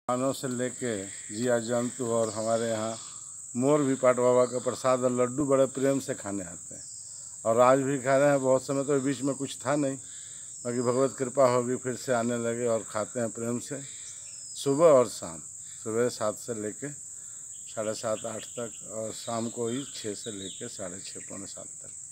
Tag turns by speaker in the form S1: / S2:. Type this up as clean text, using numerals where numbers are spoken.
S1: खानों से लेके जिया जंतु और हमारे यहाँ मोर भी पाट बाबा का प्रसाद और लड्डू बड़े प्रेम से खाने आते हैं और आज भी खा रहे हैं। बहुत समय तो बीच में कुछ था नहीं, बाकी भगवत कृपा होगी फिर से आने लगे और खाते हैं प्रेम से सुबह और शाम। सुबह 7 से लेके 7:30 8 तक और शाम को ही 6 से लेके 6:30 पौने 7 तक।